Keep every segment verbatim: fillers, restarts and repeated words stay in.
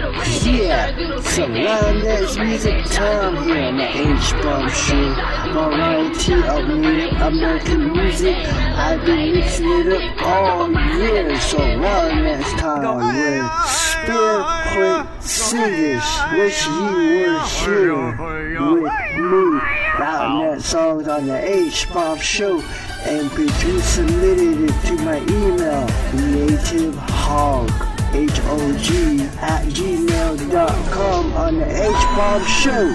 Yeah, so around this music time here on the H-Bomb Show. Variety of Native American music. I've been mixing it up all year. So around this time with Spirit Quick Singers. Wish you were here with me. Writing that songs on the H-Bomb Show. And P two submitted it to my email, nativehog, H O G, at gmail dot com on the H-Bomb Show.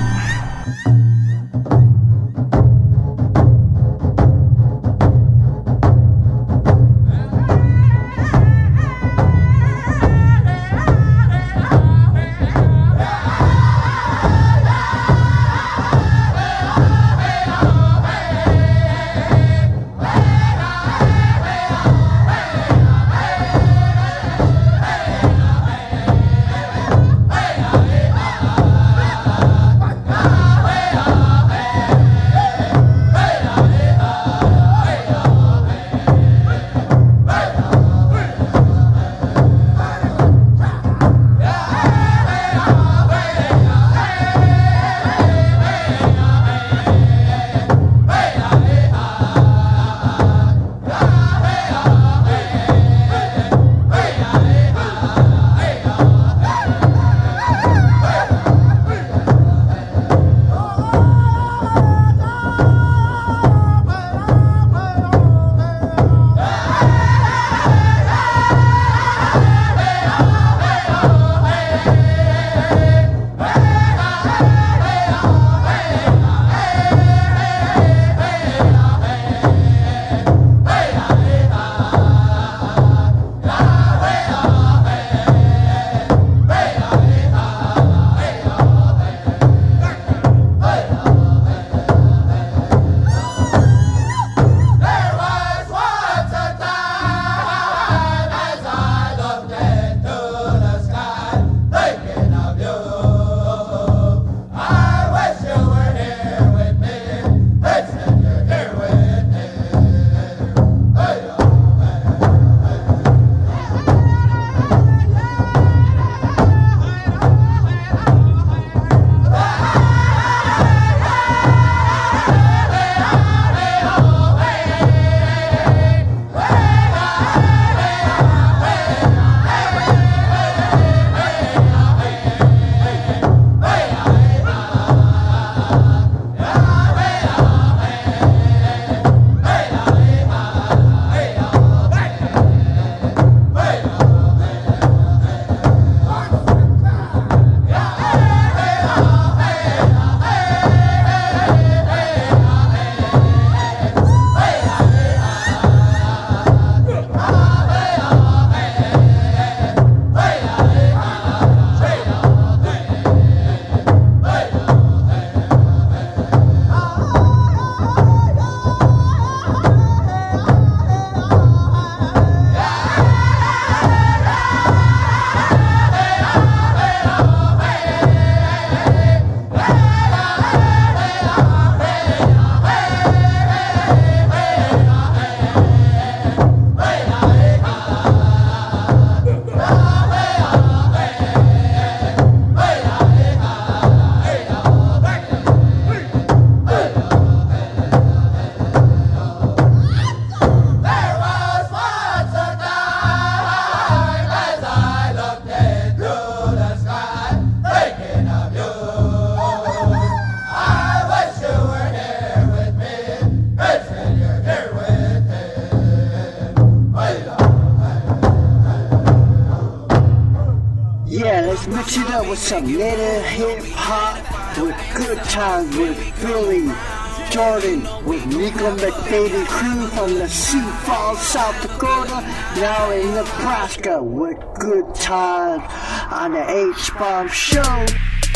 Let's mix it up with some native hip-hop with good times with Philly, Jordan, with Nico McBaby crew from the Sioux Falls, South Dakota, now in Nebraska with good times on the H-Bomb Show.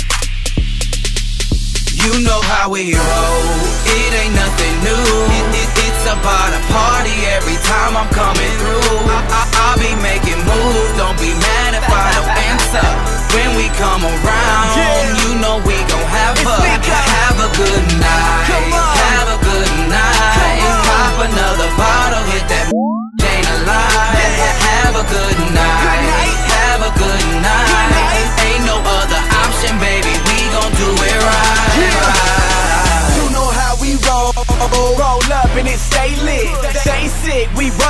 You know how we roll, it ain't nothing new. It, it, it's about a party every time I'm coming through. I, I, I'll be making moves, don't be mad if I don't answer. When we come around, you know we gon' have a, have a good night. Have a good night. Pop another bottle, hit that ain't a lie. Have a good night. Have a good night. Ain't no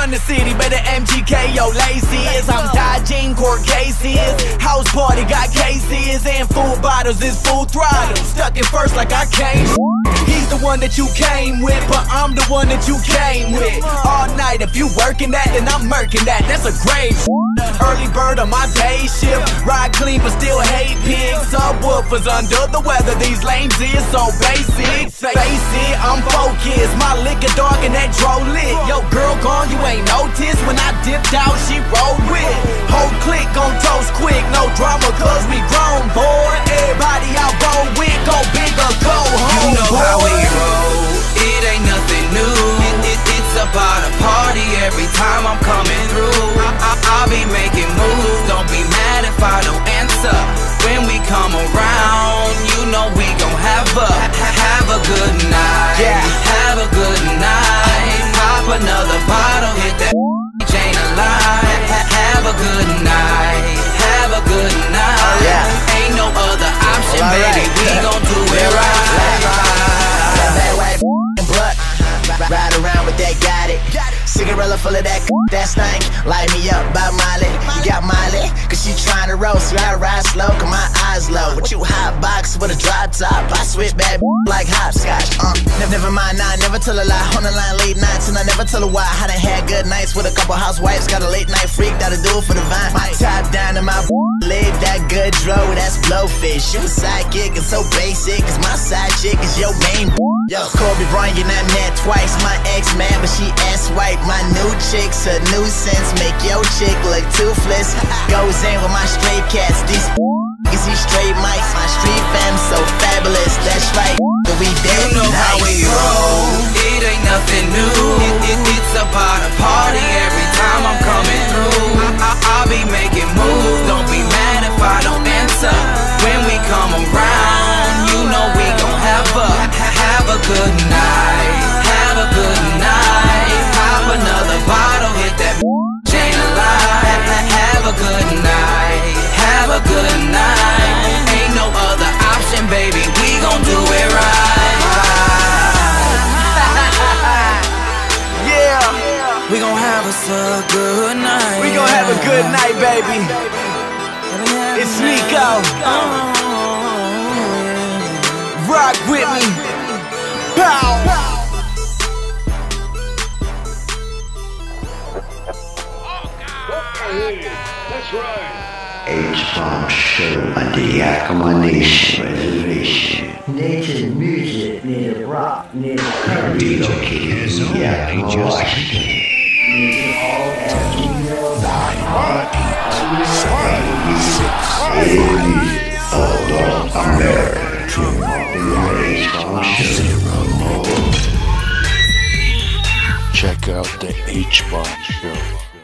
the city, but the M G K, yo, lazy is. I'm dodging court cases. House party got cases, and full bottles is full throttle. Stuck in first like I came. He's the one that you came with, but I'm the one that you came with. All night, if you working that, then I'm murking that. That's a grave. Early bird on my day shift. Ride clean, but still hate pigs. Subwoofers under the weather. These lames is so basic. Face it, I'm focused. My liquor dark and that dro lit. Yo, girl gone, you ain't noticed. When I dipped out, she rolled with. Whole clique gon' toast quick. No drama, cause we grown, boy. Everybody out roll with. Go big or go home, You know boy. how we roll, it ain't nothing new. It, it, it's about a party every time I'm coming through. I, I, I'll be making moves, don't be mad if I don't answer. When we come around, you know we gon' have a, ha, have a good night. Yeah. Have a good night. Pop another bottle, hit that chain a line. Ha, have a good night. Have a good night. Yeah. Ain't no other option, All baby. right. We gon' do it right. That white blood, ride around with that, got it. Cigarella full of that, that stank. Light me up by Molly. You got Molly, cause she tryna roast. You gotta ride slow, cause my eyes low. What you hot box with a drop top? I switch back like hopscotch. Uh, never, never mind, nah, never tell a lie. On the line late nights, and I never tell a why. I done had good nights with a couple housewives. Got a late night freak, that'll do it for the vine. My top down and my leg, that good dro, that's blowfish. You a sidekick and so basic, cause my side chick is your main. Yo, Kobe Bryant, I'm mad twice. My ex mad, but she ass white. My new chick's a nuisance. Make your chick look toothless. Goes in with my stray cats. These niggas, these straight mics. My street fam so fabulous. That's right. But we dead You know nice. how we roll, it ain't nothing new. It, it, it's about a party every time I'm coming through. I, I, I'll be making moves, don't be mad if I don't answer. When we come around, you know we gon' have a, ha, have a good night. Have a good night. Pop another bottle, hit that chain a line. Have a good night. Have a good night. Ain't no other option, baby. We gon' do it right. Yeah, We gon' have us a good night. we gon' have a good night, baby. It's Nico. Rock with me. Pow. H-Bomb Show on the Yakima Nation Reservation. Native music, native rock, native country. Relocated in Yakima, Washington. Of North America. H-Bomb Show. Check out the H-Bomb Show.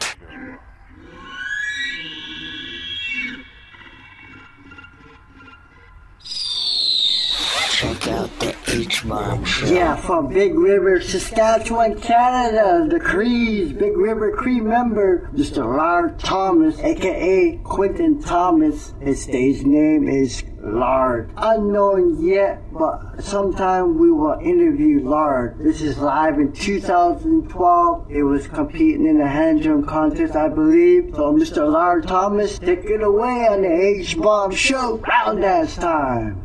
Check out the H-Bomb Show. Yeah, from Big River, Saskatchewan, Canada, the Crees, Big River Cree member, Mister Lard Thomas, aka Quentin Thomas. His stage name is Lard. Unknown yet, but sometime we will interview Lard. This is live in two thousand twelve. It was competing in a hand drum contest, I believe. So Mister Lard Thomas, take it away on the H-Bomb Show. Round dance time.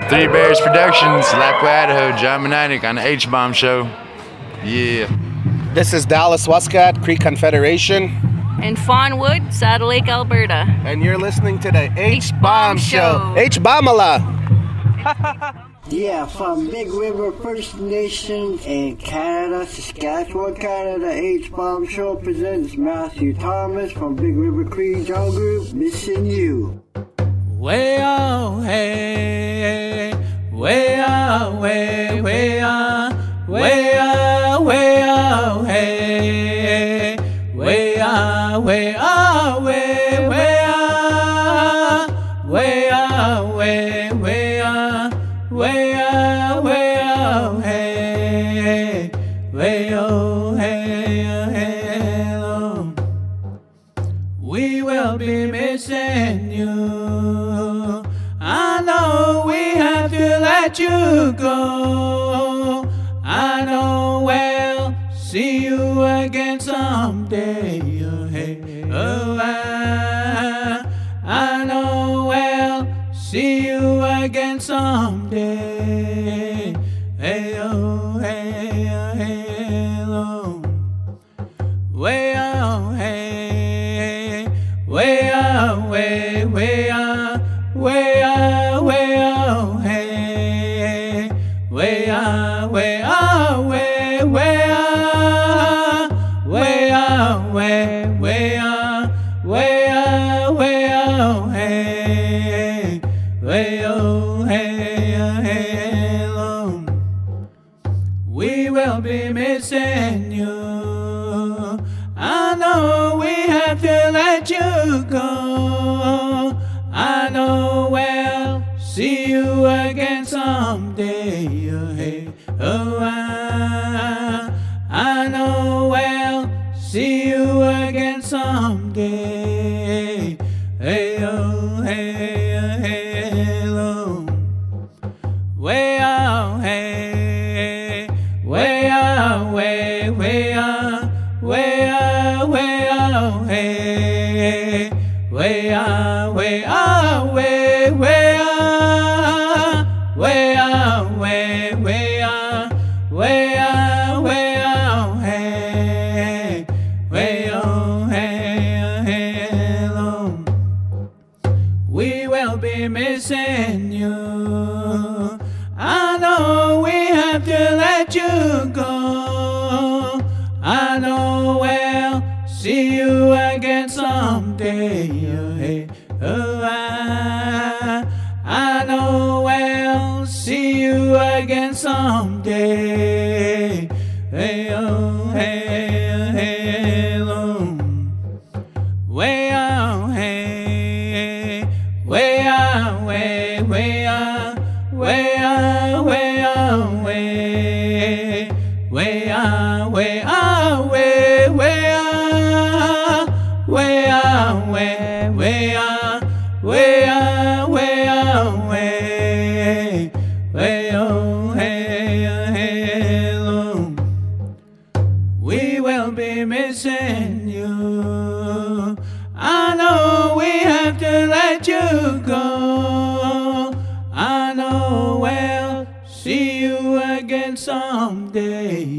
Three Bears Productions, Lapwai, Idaho, John Meninik on the H-Bomb Show. Yeah. This is Dallas Westcott, Creek Confederation. And Fawnwood, Saddle Lake, Alberta. And you're listening to the H-Bomb Show. Show. H-Bombala. Yeah, from Big River First Nation in Canada, Saskatchewan, Canada, H-Bomb Show presents Matthew Thomas from Big River Cree Jungle Group, missing you. Way oh hey, way oh way, way oh, way oh, way oh hey, way oh, way oh, way, way oh, way oh, way, way oh, way oh, way oh hey, way oh hey, hey, oh. We will be missing you. I know we have to let you go. I know we'll see you again someday. Oh, hey, oh, I, I know we'll see you again someday. Hey, oh, hey, oh, hey, oh. Way, oh, hey, way, oh, way, way, oh. Way ah, way oh, hey, way ah, way ah, way, way ah, way ah, way, way ah, way ah, way oh, hey, way oh, hey, hey, oh. We will be missing you. I know we have to let you go. I know we'll see you again someday. Oh, hey, oh, I, I know we'll see you again someday. Hey, oh, hey, oh, hey, oh. Way oh, hey, way oh, way, way oh, way oh, way oh, hey, way oh, way oh, way, way oh, way oh, way, way oh, way oh, way oh, hey, way oh, hey, oh, hey, oh. We will be missing you. I know we have to let you go. I know we'll see you again someday. Oh, hey, oh, I, I know we'll see you again someday. Hey, oh, hey, oh, hey, oh. Way oh, hey, way oh, way, way oh, way oh, way oh, way, way oh, way oh, way, way oh, way oh, way, way oh, way oh, way oh, way, way oh, hey, oh, hey, oh. We will be missing you. I know we have to let you go. I know we'll see you again someday.